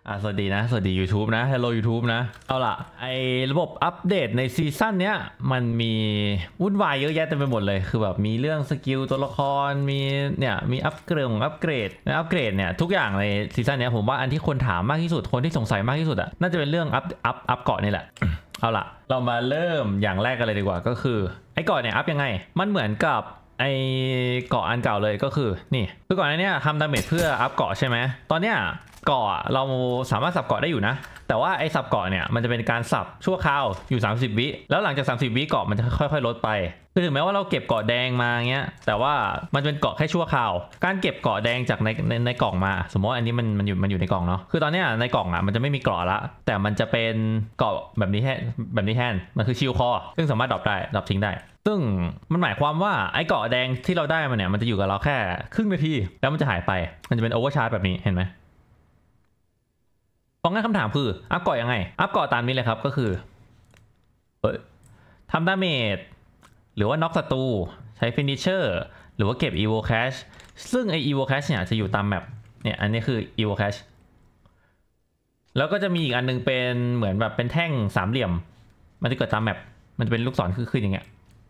สวัสดีนะสวัสดี YouTube นะ Hello YouTube นะเอาล่ะไอระบบอัปเดตในซีซั่นเนี้ยมันมีวุ่นวายเยอะแยะเต็มไปหมดเลยคือแบบมีเรื่องสกิลตัวละครมีเนี่ยมีอัปเกรดเนี่ยทุกอย่างในซีซั่นเนี้ยผมว่าอันที่คนถามมากที่สุดคนที่สงสัยมากที่สุดน่าจะเป็นเรื่องอัพเกาะนี่แหละ เอาล่ะเรามาเริ่มอย่างแรกกันเลยดีกว่าก็คือไอเกาะเนี่ยอัพยังไงมันเหมือนกับไอเกาะอันเก่าเลยก็คือนี่คือก่อนหน้านี้ทำดาเมจเพื่ออัพเกาะใช่ไหมตอนเนี้ยเกาะเราสามารถสับเกาะได้อยู่นะแต่ว่าไอ้สับเกาะเนี่ยมันจะเป็นการสับชั่วคราวอยู่30วิแล้วหลังจาก30วิเกาะมันจะค่อยๆลดไปคือถึงแม้ว่าเราเก็บเกาะแดงมาเงี้ยแต่ว่ามันเป็นเกาะแค่ชั่วคราวการเก็บเกาะแดงจากในกล่องมาสมมติว่าอันนี้มันอยู่ในกล่องเนาะคือตอนเนี้ยในกล่องมันจะไม่มีเกาะละแต่มันจะเป็นเกาะแบบนี้แทนมันคือชิลคอซึ่งสามารถดรอปทิ้งได้ซึ่งมันหมายความว่าไอ้เกาะแดงที่เราได้มาเนี่ยมันจะอยู่กับเราแค่ครึ่งนาทีแล้วมันจะหายไปมันจะเป็นโอเวอร์ชาร์จแบบนี้เห็นไหมเพราะงั้นคำถามคืออัพเกาะยังไงอัพเกาะตามนี้เลยครับก็คือทำดาเมจหรือว่าน็อกศัตรูใช้ฟินิชเชอร์หรือว่าเก็บ Evo Cash ซึ่งไอ Evo Cash เนี่ยจะอยู่ตามแมปเนี่ยอันนี้คือ Evo Cash แล้วก็จะมีอีกอันนึงเป็นเหมือนแบบเป็นแท่งสามเหลี่ยมมันจะเกิดตามแมปมันจะเป็นลูกศรขึ้นอย่างเงี้ย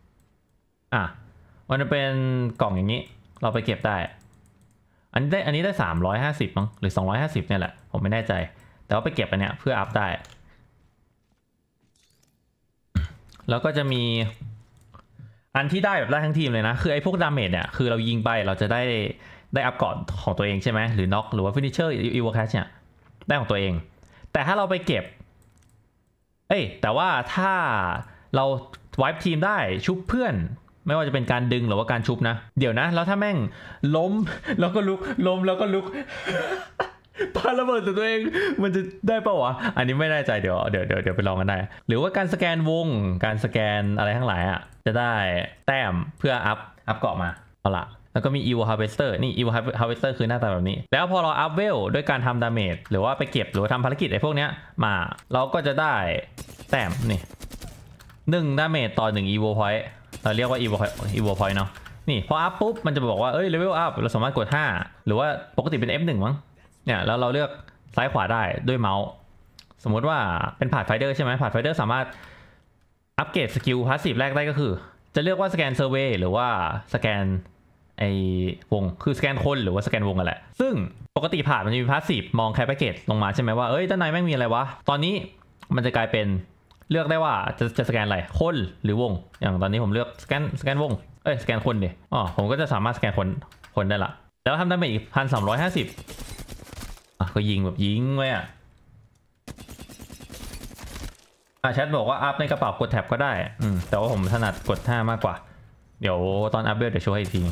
มันจะเป็นกล่องอย่างนี้เราไปเก็บได้อันนี้ได้350มั้งหรือ250เนี่ยแหละผมไม่แน่ใจแต่ว่าไปเก็บอันเนี้ยเพื่ออัพได้แล้วก็จะมีอันที่ได้แบบได้ทั้งทีมเลยนะคือไอ้พวกดาเมจเนี่ยคือเรายิงไปเราจะได้อัพเกราะของตัวเองใช่ไหมหรือน็อกหรือว่าฟินิชเชอร์อีโวแคชเนี่ยได้ของตัวเองแต่ถ้าเราไปเก็บแต่ว่าถ้าเราไวป์ทีมได้ชุบเพื่อนไม่ว่าจะเป็นการดึงหรือว่าการชุบนะเดี๋ยวนะแล้วถ้าแม่งล้มแล้วก็ลุกล้มแล้วก็ลุก ปาระเบิดตัวเองมันจะได้ป่าวะอันนี้ไม่แน่ใจเดี๋ยวไปลองกันได้หรือว่าการสแกนวงการสแกนอะไรทั้งหลายจะได้แต้มเพื่ออัพเกาะมาเอาละแล้วก็มี Evo Harvester นี่ Evo Harvester คือหน้าตาแบบนี้แล้วพอเราอัพเวลด้วยการทำดาเมจหรือว่าไปเก็บหรือว่าทำภารกิจไอ้พวกเนี้ยมาเราก็จะได้แต้มนี่1ดาเมจต่อ1 Evo Point เราเรียกว่า Evo Point เนาะนี่พออัพปุ๊บมันจะบอกว่าเลเวลอัพเราสามารถกด5หรือว่าปกติเป็น F1 มั้งเนี่ยแล้วเราเลือกซ้ายขวาได้ด้วยเมาส์สมมติว่าเป็นพาธไฟเดอร์ใช่ไหมพาธไฟเดอร์สามารถอัปเกรดสกิลพาสซีฟแรกได้ก็คือจะเลือกว่าสแกนเซอร์เวย์หรือว่าสแกนไอวงคือสแกนคนหรือว่าสแกนวงกันแหละซึ่งปกติผ่านมันจะมีพาสซีฟมองแค่แพ็กเกจลงมาใช่ไหมว่าด้านในแม่งมีอะไรวะตอนนี้มันจะกลายเป็นเลือกได้ว่าจะสแกนอะไรคนหรือวงอย่างตอนนี้ผมเลือกสแกนวงสแกนคนดิผมก็จะสามารถสแกนคนได้ละแล้วทำดาเมจอีก1,350ก็ยิงแบบยิงไว้แชทบอกว่าอัพในกระเป๋ากดแท็บก็ได้แต่ว่าผมถนัดกด5มากกว่าเดี๋ยวตอนอัพเวลเดี๋ยวโชว์ให้อีกที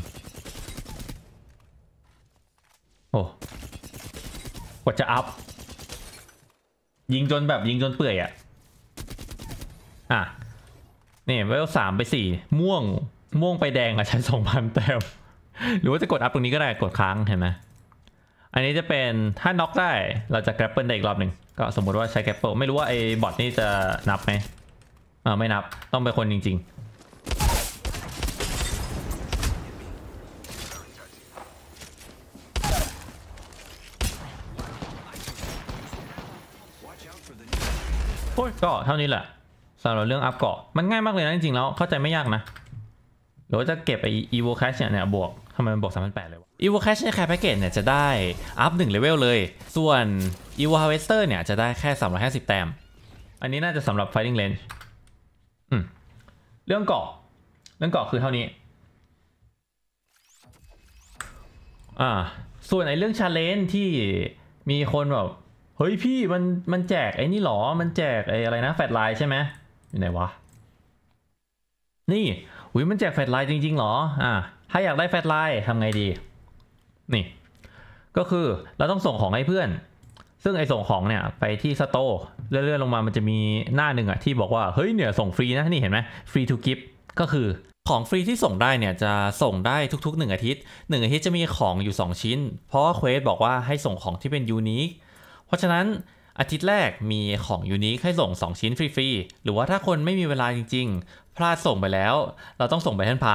กดจะอัพยิงจนเปื่อยนี่เวล3ไป4ม่วงไปแดงใช้ 2,000 แต้มหรือว่าจะกดอัพตรงนี้ก็ได้กดค้างเห็นไหมอันนี้จะเป็นถ้าน็อกได้เราจะแกรปเปิลได้อีกรอบหนึ่งก็สมมติว่าใช้แกรปเปิลไม่รู้ว่าไอ้บอทนี่จะนับไหมไม่นับต้องเป็นคนจริงๆก็เท่านี้แหละสำหรับเรื่องอัพเกาะมันง่ายมากเลยนะจริงๆแล้วเข้าใจไม่ยากนะหรือว่าจะเก็บไอ้ Evo Cash เนี่ยบวกทำไมมันบวก3,800เลยวะ Evo Cash ในแคร์แพ็กเกจเนี่ยจะได้อัพ1เลเวลเลยส่วน Evo Harvester เนี่ยจะได้แค่350แต้มอันนี้น่าจะสำหรับ Fighting Range เรื่องเกาะคือเท่านี้ส่วนไอ้เรื่อง Challenge ที่มีคนแบบเฮ้ยพี่มันแจกไอ้นี่หรอมันแจกไอ้อะไรนะแฟลชไลน์ใช่ไหมอยู่ไหนวะนี่มันแจกแฟลชไลน์จริงๆหรอถ้าอยากได้แฟลชไลน์ทำไงดีนี่ก็คือเราต้องส่งของให้เพื่อนซึ่งไอ้ส่งของเนี่ยไปที่สโตร์เลื่อนลงมามันจะมีหน้าหนึ่งที่บอกว่าเฮ้ยเนี่ยส่งฟรีนะนี่เห็นไหมฟรีทูกิฟต์ก็คือของฟรีที่ส่งได้เนี่ยจะส่งได้ทุกๆ1อาทิตย์จะมีของอยู่2ชิ้นเพราะว่าเควสบอกว่าให้ส่งของที่เป็นยูนิคเพราะฉะนั้นอาทิตย์แรกมีของยูนิคให้ส่ง2ชิ้นฟรีๆหรือว่าถ้าคนไม่มีเวลาจริงๆพลาดส่งไปแล้วเราต้องส่ง Battle Pass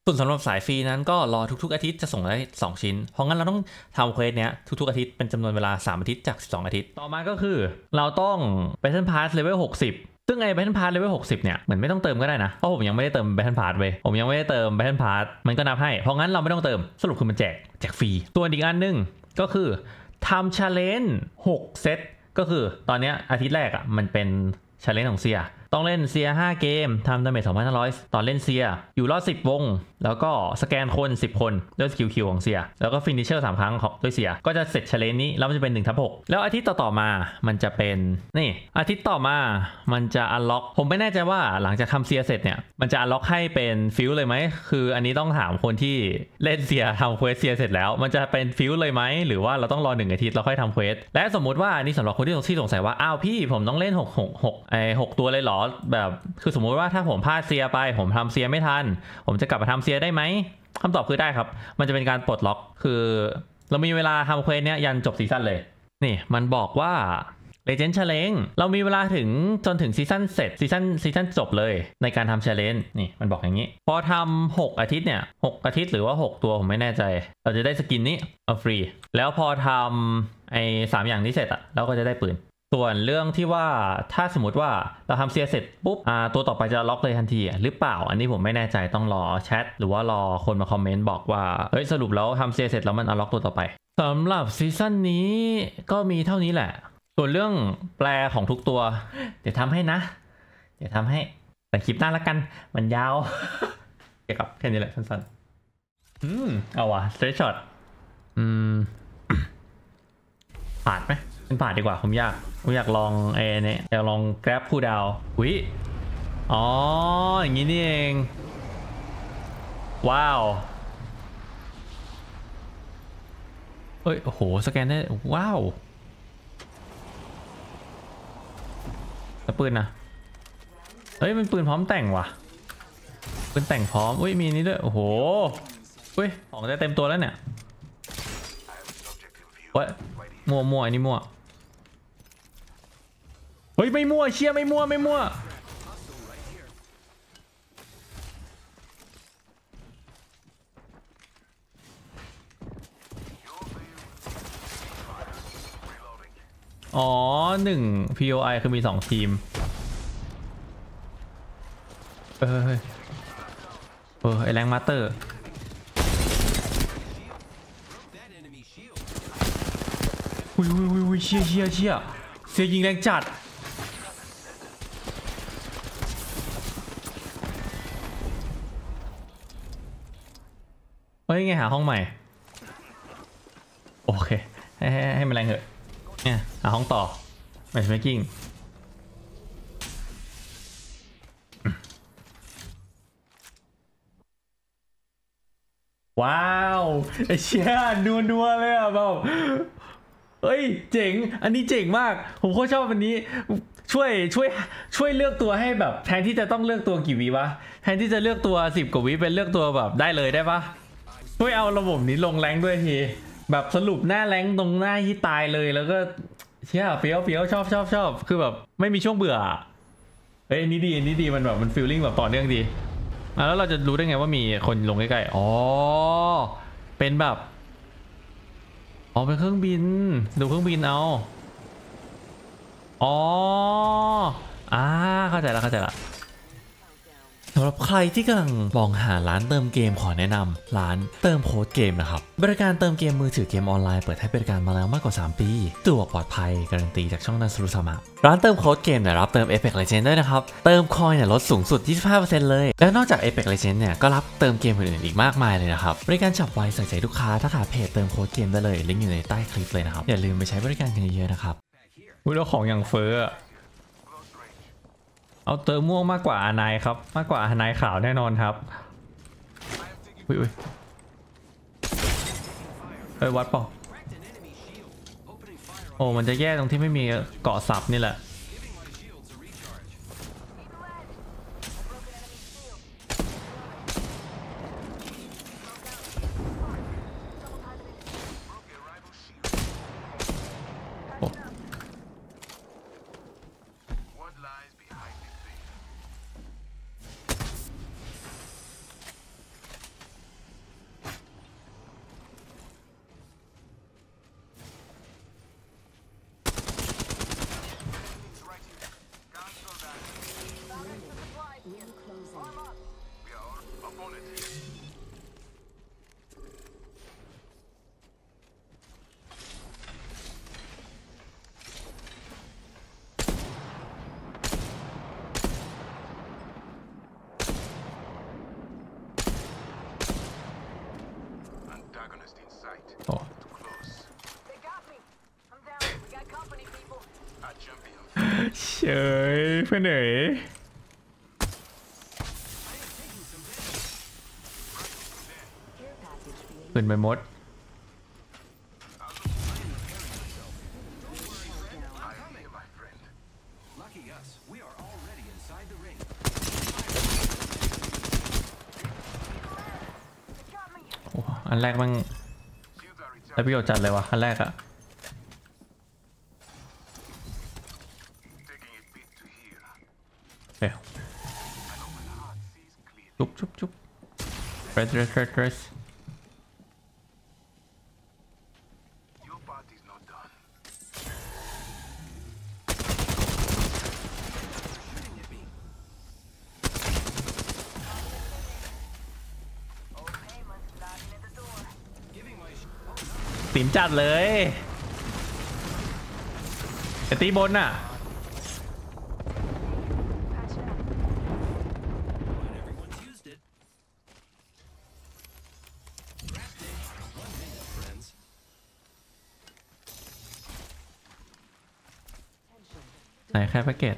ส่วนสำหรับสายฟรีนั้นก็รอทุกๆอาทิตย์จะส่งได้2ชิ้นเพราะงั้นเราต้องทำเควสเนี้ยทุกๆอาทิตย์เป็นจำนวนเวลา3อาทิตย์จาก12อาทิตย์ต่อมาก็คือเราต้อง Battle Pass Level 60ซึ่งไอ้ Battle Pass Level 60เนี่ยเหมือนไม่ต้องเติมก็ได้นะเพราะผมยังไม่ได้เติม Battle Pass เว้ยผมยังไม่ได้เติม Battle Pass มันก็นับให้เพราะงั้นเราไม่ต้องเติมสรุปคือมันแจกฟรีตัวอีกอันนึงก็คือทำ Challenge 6เซตก็คือตอนเนี้ยอาทิตย์แรกอ่ะมันเป็น Challenge ของเซียต้องเล่นเซีย5เกมทำดาเมจ 2,500 ตอนเล่นเซียอยู่รอด10วงแล้วก็สแกนคน10คนด้วยสกิลคิวของเซียแล้วก็ฟินิชเชอร์3ครั้งด้วยเซียก็จะเสร็จเชลเลนนี้แล้วมันจะเป็น1/6แล้วอาทิตย์ต่อมามันจะเป็นนี่อาทิตย์ต่อมามันจะอันล็อกผมไม่แน่ใจว่าหลังจากทำเซียเสร็จเนี่ยมันจะอันล็อกให้เป็นฟิลเลยไหมคืออันนี้ต้องถามคนที่เล่นเซียทำเควสเซียเสร็จแล้วมันจะเป็นฟิลเลยไหมหรือว่าเราต้องรอ1อาทิตย์แล้วค่อยทำเควสและสมมุติว่าอันนี้สำหรับคนที่สงสัยว่าอ้าวพี่ผมต้องเล่น6ตัวเลยเหรอแบบคือสมมุติว่าถ้าผมพลาดเซียไปผมทำเซียไม่ทันผมจะกลับมาทำเซียได้ไหมคำตอบคือได้ครับมันจะเป็นการปลดล็อกคือเรามีเวลาทำเควสเนี้ยยันจบซีซั่นเลยนี่มันบอกว่า Legend Challenge เรามีเวลาถึงจนถึงซีซั่นเสร็จซีซั่นจบเลยในการทำ Challenge นี่มันบอกอย่างนี้พอทำ6อาทิตย์เนี่ย6อาทิตย์หรือว่า6ตัวผมไม่แน่ใจเราจะได้สกินนี้เอาฟรีแล้วพอทำไอ้3อย่างนี้เสร็จอะเราก็จะได้ปืนส่วนเรื่องที่ว่าถ้าสมมติว่าเราทำเซียเสร็จปุ๊บตัวต่อไปจะล็อกเลยทันทีหรือเปล่าอันนี้ผมไม่แน่ใจต้องรอแชทหรือว่ารอคนมาคอมเมนต์บอกว่าเฮ้ยสรุปแล้วทำเซียเสร็จแล้วมันล็อกตัวต่อไปสำหรับซีซั่นนี้ก็มีเท่านี้แหละส่วนเรื่องแปลของทุกตัวเดี๋ยวทำให้นะเดี๋ยวทำให้แต่คลิปหน้าละกันมันยาวเกี่ยวกับแค่นี้แหละสั้นๆเอาว่ะสเตรทช็อตผ่านไหมเป็นผ่านดีกว่าผมอยากลองเนี่ยอยากลอง grab คู่ดาวอุ๊ยอ๋ออย่างนี้นี่เองว้าวเฮ้ยโอ้โหสแกนได้ว้าวแล้วปืนนะเฮ้ยมันปืนพร้อมแต่งว่ะปืนแต่งพร้อมอุ้ยมีนี้ด้วยโอ้โหอุ้ยของจะเต็มตัวแล้วเนี่ยเฮ้ยมั่วอันนี้มั่วเฮ้ยไม่มั่วเชี่ยไม่มั่วอ๋อ1 POI คือมี2ทีมไอแรงมาสเตอร์อุ้ยเชี่ยเสียยิงแรงจัดเฮ้ยไงหาห้องใหม่โอเคให้มันแรงเหอะเนี่ยหาห้องต่อแมทช์เมคกิ้งว้าวไอเชี่ยนัวเลยอ่ะแบบเฮ้ยเจ๋งอันนี้เจ๋งมากผมโคตรชอบอันนี้ช่วยเลือกตัวให้แบบแทนที่จะต้องเลือกตัวกี่วิวะแทนที่จะเลือกตัว10 กว่าวิเป็นเลือกตัวแบบได้เลยได้ปะช่วยเอาระบบนี้ลงแรงด้วยทีแบบสรุปหน้าแรงตรงหน้าที่ตายเลยแล้วก็เชี่ยเฟี้ยวชอบคือแบบไม่มีช่วงเบื่อเฮ้ยอันนี้ดีมันแบบมันฟีลลิ่งแบบต่อเนื่องดีแล้วเราจะรู้ได้ไงว่ามีคนลงใกล้ๆอ๋อเป็นแบบเป็นเครื่องบินดูเครื่องบินเอาอ๋อเข้าใจละสำหรับใครที่กำลังมองหาร้านเติมเกมขอแนะนำร้านเติมโค้ดเกมนะครับบริการเติมเกมมือถือเกมออนไลน์เปิดให้บริการมาแล้วมากกว่า3 ปีสะดวกปลอดภัยการันตีจากช่องนันสรุสามะร้านเติมโค้ดเกมเนี่ยรับเติม Apex Legends ด้วยนะครับเติมคอยเนี่ยลดสูงสุด 25% เลยและนอกจาก Apex Legends เนี่ยก็รับเติมเกมอื่นๆอีกมากมายเลยนะครับบริการฉับไวใส่ใจลูกค้าถ้าขาเพจเติมโค้ดเกมได้เลยลิงก์อยู่ในใต้คลิปเลยนะครับอย่าลืมไปใช้บริการกันเยอะๆนะครับแล้วของอย่างเฟ้อเอาเติมม่วงมากกว่าอานายครับมากกว่าอานายขาวแน่นอนครับอุ้ยวัดเปล่าโอ้มันจะแย่ตรงที่ไม่มีเกาะสับนี่แหละเฉยเพื่อนเอ๋ยขึ้นไปหมดโอ้อันแรกมันได้ประโยชน์จัดเลยวะอันแรกอะจุ๊บPress ติ๋มจัดเลยไอตีบนน่ะไหนแค่แพ็กเกจ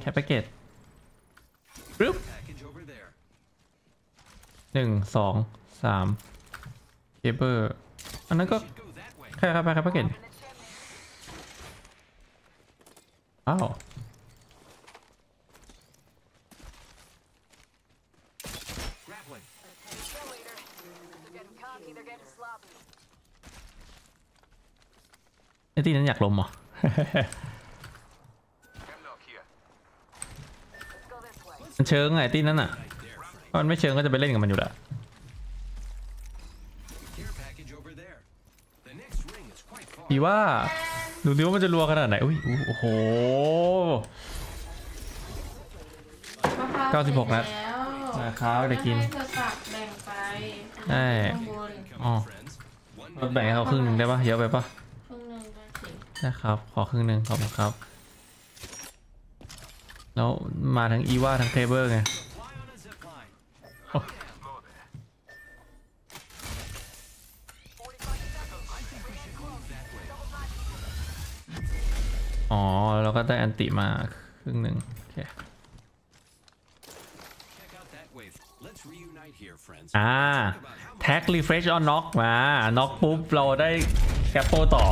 ปึ๊บ1 2 3เคเบิลอันนั้นก็แค่แพ็กเกจอ้าวไอ้ที่นั้นอยากลมเหรอ มันเชิงไงที่นั้นอ่ะถ้ามันไม่เชิงก็จะไปเล่นกับมันอยู่แหละพี่ว่าดูดิว่ามันจะรัวขนาดไหนอุ้ยโอ้โห96 นัดนะครับเดี๋ยวกินแบ่งไปใช่อ๋อแบ่งให้เขาครึ่งนึงได้ปะเยอะไปปะครึ่งนึงก็สิได้ครับขอครึ่งนึงขอบคุณครับแล้วมาทั้งอีว่าทั้งเทเบิลไงอ๋อแล้วก็ได้อันติมาครึ่งหนึ่งโอเคแท็กรีเฟรชออนน็อกมาน็อกปุ๊บเราได้แคปโปต่อ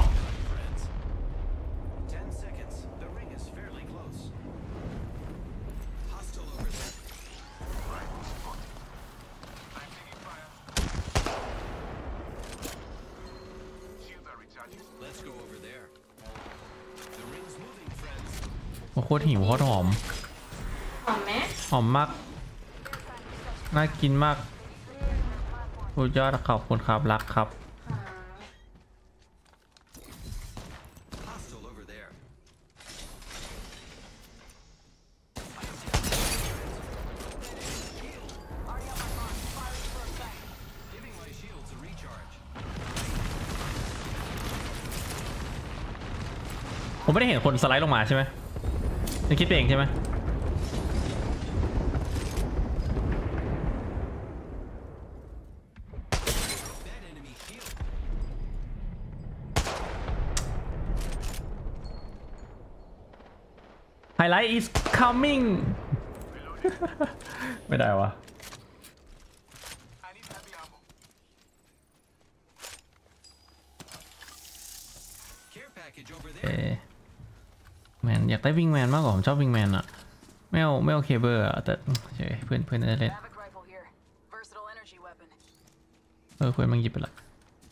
โคตรหิวโคตรหอมไหมหอมมากน่ากินมากสุดยอดขอบคุณครับรักครับผมไม่ได้เห็นคนสไลด์ลงมาใช่ไหมนี่คิดเองใช่ไหมไฮไลท์ is coming ไม่ได้วะแมนอยากได้วิงแมนมากกว่าผมชอบวิงแมนอะไม่เอาเคเบิลอะแต่เพื่อนจะเล่นเพื่อนมันหยิบไปละ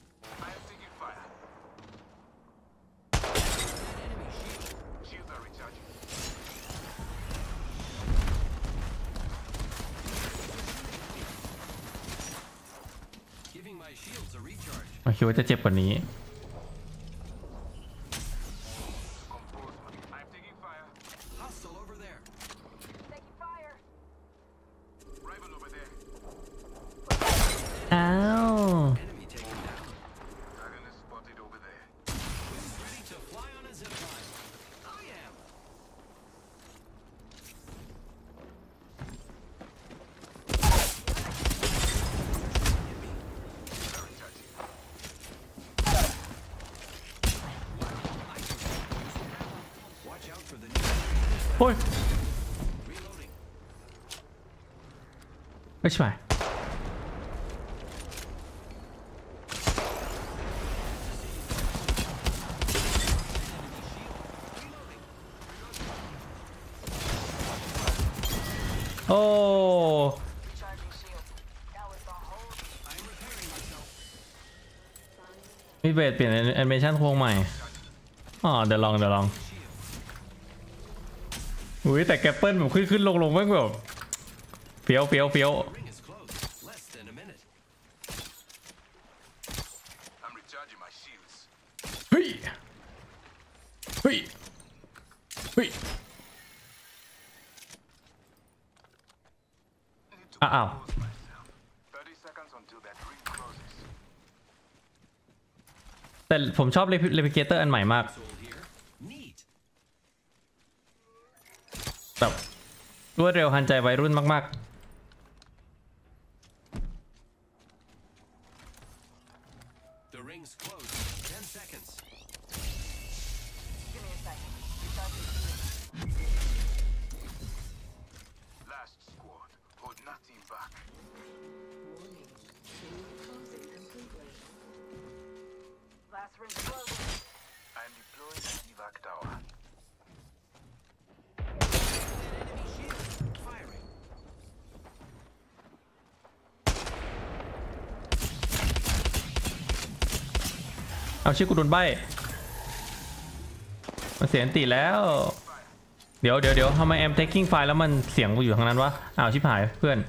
ผมคิดว่าจะเจ็บกว่านี้อ้าวโอ้ยไม่ใช่โอ้มีเบสเปลี่ยนแอนิเมชันโค้งใหม่อ๋อเดี๋ยวลองอุ้ยแต่แกปเปิลแบบขึ้นลงแม่งแบบเฟี้ยวเฮ้ยอ้าวแต่ผมชอบเรพิเกเตอร์อันใหม่มากแบบรวดเร็วทันใจวัยรุ่นมากๆเอาชื่อกูโดนใบมันเสียงตีแล้ว เดี๋ยวทำไมแอม taking ไฟล์แล้วมันเสียงกูอยู่ทางนั้นวะอ้าวชิบหายเพื่อน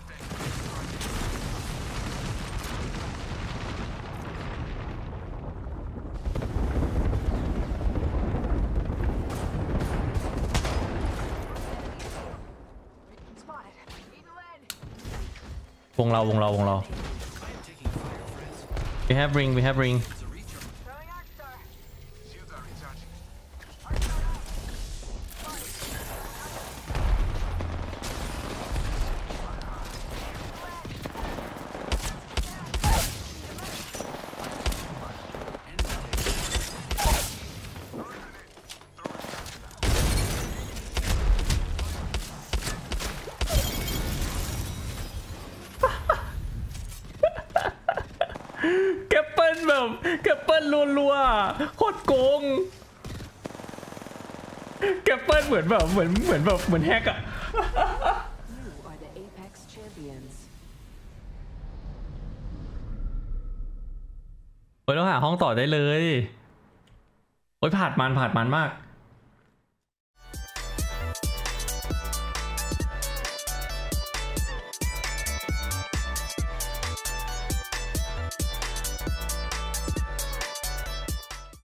วงเรา we have ringแกปเปิลแบบแกปเปิลรัวๆโคตรโกงแกปเปิลเหมือนแบบเหมือนแฮกอะโอ้ยเราหาห้องต่อได้เลยโอ้ยผ่านมันมาก